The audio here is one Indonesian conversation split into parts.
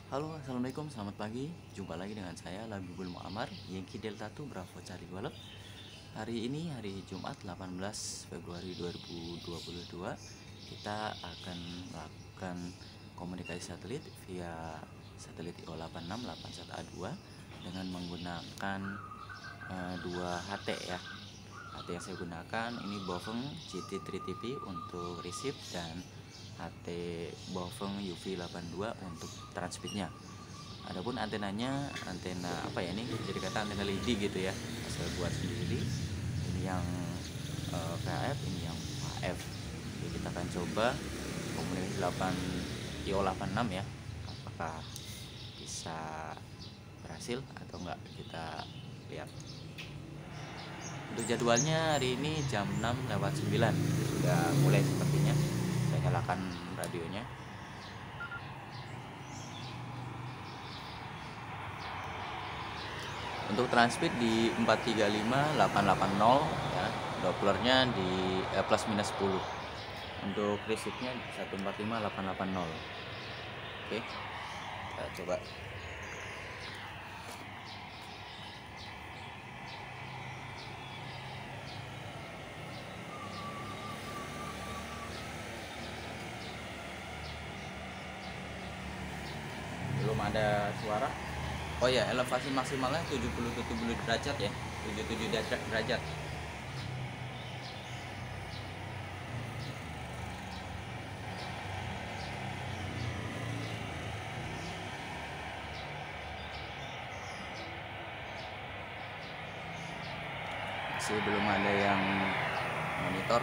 Halo, assalamualaikum, selamat pagi. Jumpa lagi dengan saya Labibul Muammar, Yankee Delta 2 Bravo Charlie Golf. Hari ini hari Jumat 18 Februari 2022. Kita akan melakukan komunikasi satelit via satelit IO86 81A2 dengan menggunakan dua HT ya. HT yang saya gunakan ini Bofeng GT3TV untuk receive dan HT Bofeng UV82 untuk transmitnya. Adapun antenanya antena apa ya, ini jadi kata antena LED gitu ya, saya buat sendiri. Ini yang VHF, ini yang HF. Jadi kita akan coba komunikasi 8 IO86 ya, apakah bisa berhasil atau enggak, kita lihat. Untuk jadwalnya hari ini jam 6:09 sudah mulai sepertinya. Saya nyalakan radionya. Untuk transmit di 435.880 ya, Dopplernya di plus minus 10. Untuk receive-nya 145.880. Oke, kita coba. Belum ada suara. Oh ya, elevasi maksimalnya 77 derajat ya, 77 derajat. Masih belum ada yang monitor.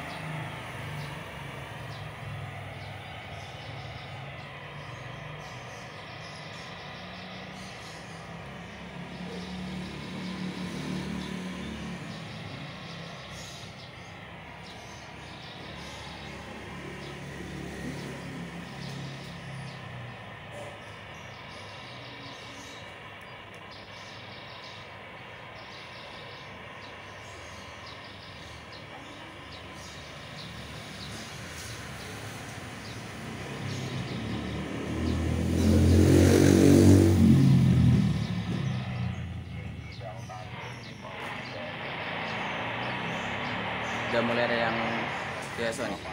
Udah mulai ada yang biasa nih.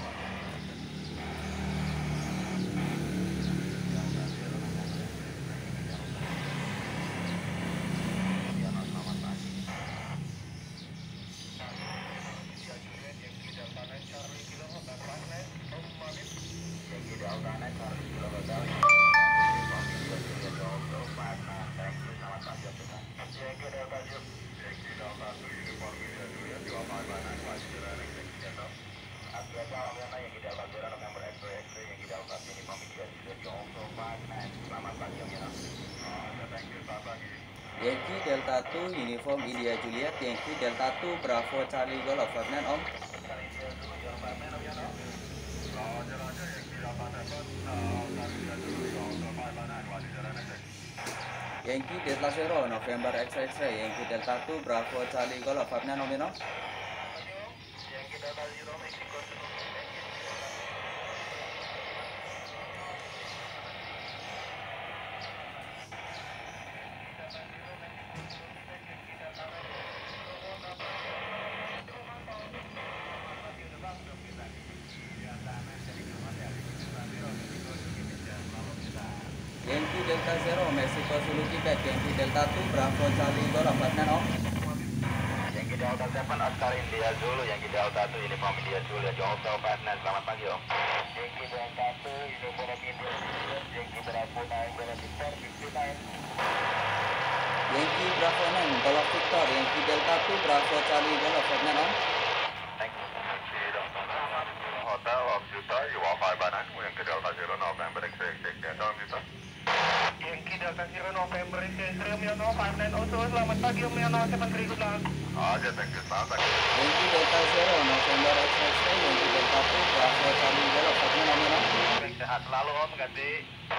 Yankee Delta 2 Uniform India Juliet, Yankee Delta 2 Bravo Charlie Golf, Ferdinand Om. Yankee Delta 0 November X-Ray, Yankee Delta 2 Bravo Charlie Golf, Ferdinand Om, Yankee Delta 0 Mexico. Yankee Delta 0 Mexico Zulu Quebec, Yankee Delta 2 Bravo Charlie Golf, Ferdinand Om. Yankee Delta 7 Oscar India Zulu, Yankee Delta 2 Uniform India Zulu, Jongso Ferdinand, selamat pagi Om. Yankee Delta 2 Uniform India Zulu, Yankee Bravo 9 Golf Victor 59. Yankee Bravo 9 Golf Victor, Yankee Delta 2 Bravo Charlie Golf, Ferdinand Om. Hotel of Utah, you are 5 Yankee Delta 0 November X-Ray, Yankee Delta 0 November X-Ray, Om Yono, 5902, selamat pagi Om Yono, 73 good luck. Aja, thank you, selamat pagi. Yankee Delta 0 November X-Ray, Yankee Delta 2 Bravo Charlie Golf, Ferdinand Om Yono. Sehat selalu Om, ganti.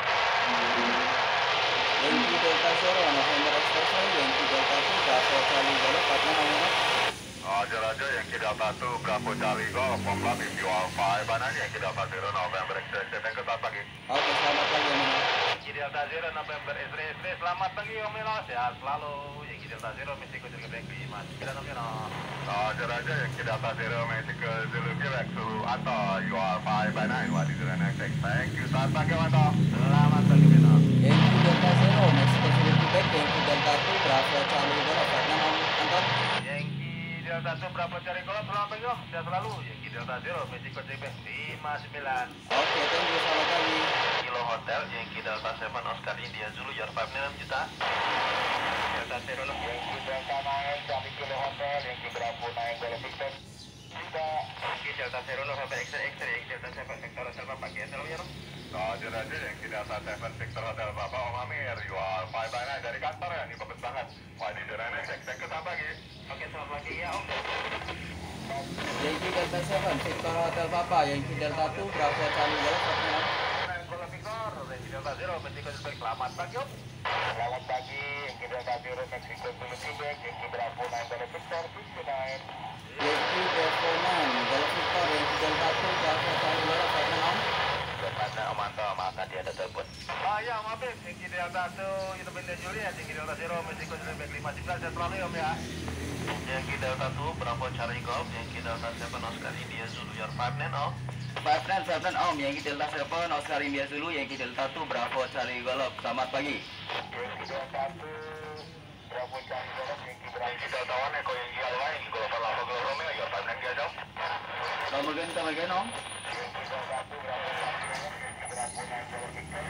Yankee Delta 0 November X-Ray, Yankee Delta 2 Bravo Charlie Golf, Ferdinand Om Yono. Raja Yankee Delta 2 Bravo Charlie Golf, confirm if you are 5 Yankee Delta 0 November X-Ray, thank you, selamat pagi. Oke, selamat pagi Om Yono. Yankee Delta Zero November X-ray, selamat pagi Om Mino, sehat selalu. Yankee Delta Zero Mexico Zulu Quebec 59 Om Mino. Roger aja, Yankee Delta Zero Mexico Zulu Quebec suhu Anto, you are 5 by 9, what is the next thing? Thank you, selamat pagi Anto. Selamat pagi Mino. Yankee Delta Zero Mexico Zulu Quebec, Yankee Delta 2 Bravo Charlie Golf, Vietnam Om Anton. Yankee Delta 2 Bravo Charlie Golf, selamat pagi Om, sehat selalu. Yankee Delta Zero Mexico Zulu Quebec 59. Oke, thank you, selamat pagi. Kilo Hotel Yankee Delta 7 Oscar India Zulu, your 5 juta. Delta Zero Yankee Delta 9, Charlie Kilo Hotel, Yankee Bravo 9, Golf Victor. Yankee Delta Zero November X-ray, Yankee Delta 7 Sector Hotel Bapak GSL Om Mino. Roger aja, Yankee Delta 7 Victor Hotel Bapak Om Amir, you are 5 by 9 dari kantor ya, ini bagus banget. What is the next thing? Thank you, selamat pagi. Oke, selamat pagi ya Om. Yankee Delta 7 Victor Hotel Papa, Yankee Delta 2 Bravo Charlie Golf, Vietnam. Golf Victor, Yankee Delta Zero Mexico Zulu Quebec, selamat pagi Om. Selamat pagi, Yankee Delta Zero Mexico Zulu Quebec, Yankee Bravo 9, Golf Victor 59. Yankee Bravo 9 Golf Victor, Yankee Delta 2 Bravo Charlie Golf, Vietnam. Mana Om Anto, maaf tadi ada telepon. Ya maaf ya, Yankee Delta 2 Independent Juliet, Yankee Delta Zero Mexico Zulu Quebec 59, saya selalu ya Om ya. Yankee Delta 2 Bravo Charlie Golf, Yankee Delta 7 Oscar India Zulu, your 5 Om. 5 Om, Yankee Delta 7 Oscar India Zulu, Yankee Delta 2 Bravo Charlie Golf, selamat pagi. Yankee Delta 2, Bravo Charlie Golf, Yankee Bravo. Yankee Delta 1, Echo Yankee Alpha, Yankee Golf Alpha Golf Romeo, your 5 India Zulu. Selamat pagi Om. Yankee Delta 2, Bravo Charlie Golf, Yankee Bravo 9, Golf Victor.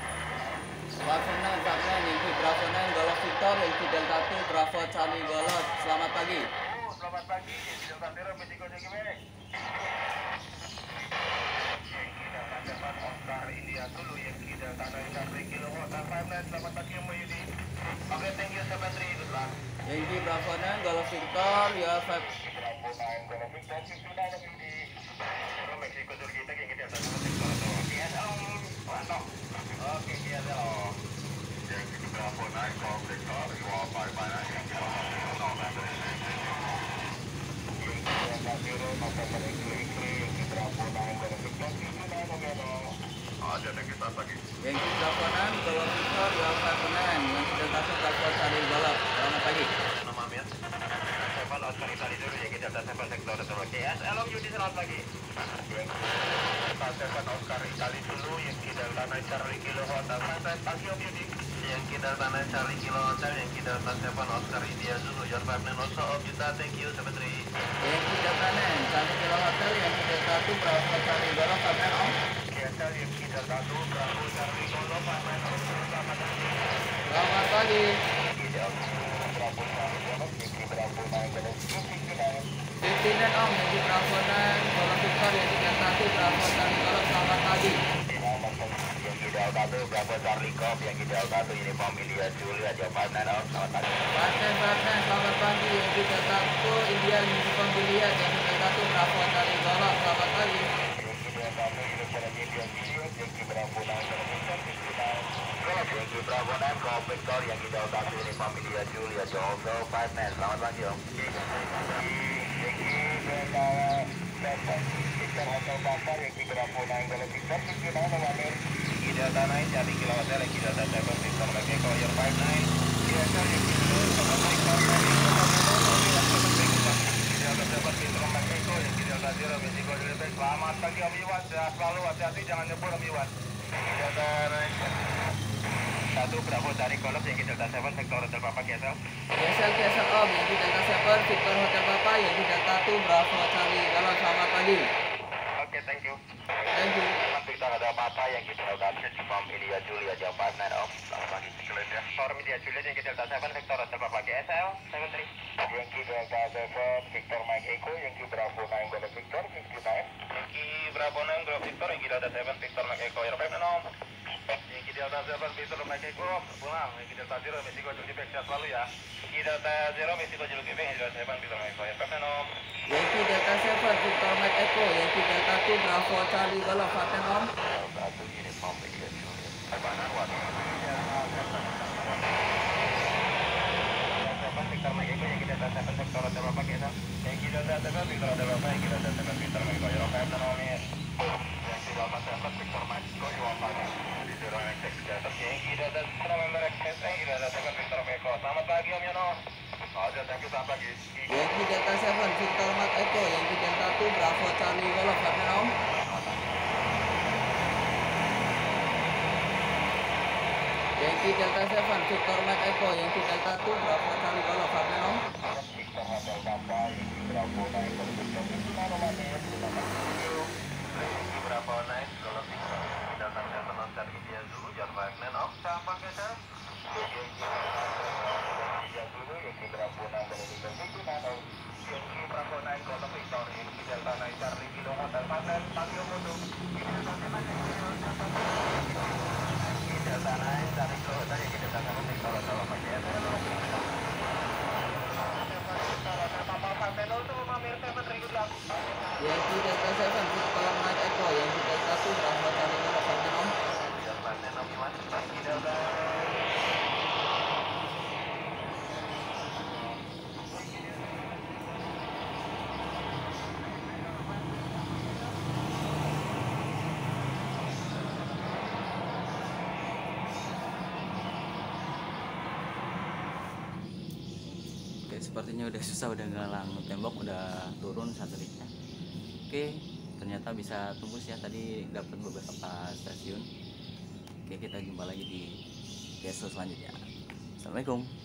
5 Yankee Bravo 9 Golf Victor, Yankee Delta 2 Bravo Charlie Golf, selamat pagi. Selamat pagi, Yankee Delta Zero Mexico Zulu Quebec. Yankee Delta 7 Oscar India Zulu, Yankee Delta 9 Charlie Kilo Hotel 59, selamat pagi Om Yudi. Oke, thank you 73, good luck. Yankee Bravo 9 Golf Victor, ya 5. Bravo 9, Golf Victor 59, Yankee. Zero Mexico Zulu Quebec, Yankee Delta 7 Sector Hotel. GSL, mantap. Oke, GSL. Yankee Bravo 9, Golf Victor, you are 5 by 9, Yankee November. Yankee Delta 0, November X-ray, Yankee Bravo 9, Golf Victor 59, November. Ada thank you, selamat pagi. Yankee Bravo 9 Golf Victor, ya 5 Yankee Delta 2 Bravo Charlie Golf, selamat pagi. Nama Amir. 7 Oscar Italy dulu, Yankee Delta 7 Sector Hotel. GSL, Om Yudi, selamat pagi. Delta 7 Oscar Italy dulu, Yankee Delta 9 Charlie Kilo Hotel. Selamat pagi Om Yudi. Yankee Delta 9 Charlie Kilo Hotel, Yankee Delta 7 Oscar India Zulu, your 5 also Om Yuta, thank you 73. Yankee Delta 9 Charlie Kilo Hotel, Yankee Delta 2 Bravo Charlie Golf, Vietnam Om. GSL Yankee Delta 2, Bravo Charlie Golf, selamat pagi. Selamat pagi. Yankee Delta 2, Bravo Charlie Golf, Yankee Bravo 9 Golf 59. 59 Om, Yankee Bravo 9 Golf Victor, Yankee Delta 2 Bravo Charlie Golf, selamat pagi. Selamat pagi, Yankee Delta 2, Bravo Charlie Golf, Yankee Delta 2 Uniform India Juliet, your 59 Om, selamat pagi. 59 selamat pagi, Yankee Delta 2 India Uniform Juliet, Yankee Delta 2 Bravo Charlie Golf, selamat pagi. Yankee Delta 2 Uniform India Juliet, Yankee Bravo 9 Golf Victor 59. Yankee Bravo 9 Golf Victor, Yankee Delta 2 Uniform India Juliet, your also 59, selamat pagi Om. Yankee Delta 7 Victor Hotel Papa, Yankee Bravo 9 Golf Victor 59, Om Amir. Yankee Delta 9 Charlie Kilo Hotel, Yankee Delta 7 Victor Mike Echo, your 59. GSL Yankee Delta 7 Victor, Delta 7 Victor Mike Echo, Yankee Delta Zero Mexico Zulu Quebec, selamat pagi Om Iwan, sehat selalu, hati-hati jangan nyebur Om Iwan. Delta 1 Bravo Charlie Golf, Yankee Delta 7 Sector Hotel Papa GSL. GSL Om, Yankee Delta 7 Victor Hotel Papa, Yankee Delta 2 Bravo Charlie Golf, selamat pagi. Oke, thank you. Thank you. Victor ada Papa, Yankee Delta 2 Uniform India Juliet, your 59 Om, selamat pagi. Forum India Juliet, Yankee Delta 7 Sector Hotel Papa GSL 73. Yankee Delta 7 Victor Mike Echo, Yankee Bravo 9 Golf Victor 59. Yankee Bravo 9 Golf Victor, Yankee Delta 7 Victor Mike Echo, your 59 Om. Yankee Delta 7 Victor Mike Echo, pulang. Yankee Delta 0 Mexico Zulu Quebec, sehat selalu ya. Yankee Delta 0 Mexico Zulu Quebec, Yankee Delta 7 Victor Mike Echo, your 59 Om. Yankee Delta 7 Victor Mike Echo, Yankee Delta 2 Bravo Charlie Golf, Vietnam Om. Delta 2 Uniform India Juliet. Victor Mike Echo, Yankee Delta 7 Sector Hotel Papa GSL. Yankee Delta 7 Victor Hotel Papa, Yankee Delta 7 Victor Mike Echo, your 59 Om. Yankee Delta 7 Victor Mike Echo, you are 59. Yankee Delta Yankee Delta 7 Victor Mike Echo, Yankee Delta 2 Bravo Charlie Golf, Hotman Om. Victor Hotel Papa, Yankee Bravo 9, Golf Victor, Victor Romania, terima kasih. Yankee Bravo 9, Golf Victor, Delta 7 Oscar India Zulu, John Wagner, Om, siapa geser? Yankee Zulu, Yankee Bravo 9, Golf Victor, Yankee Bravo 9, Golf Victor, Yankee Delta 9, Charlie Kilo Hotel Paten, Tangyo Mudu, Delta 9, Charlie Kilo Hotel, Yankee Delta 7, Victor Hotel Paten, Yankee Delta 7 Victor Mike Echo, Yankee Delta 2 Bravo Charlie Golf, Hotman Om. Yankee Delta. Oke, sepertinya udah susah, udah ngalang tembok, udah turun satelitnya. Oke, ternyata bisa tembus ya, tadi dapat beberapa stasiun. Oke, kita jumpa lagi di episode selanjutnya. Assalamualaikum.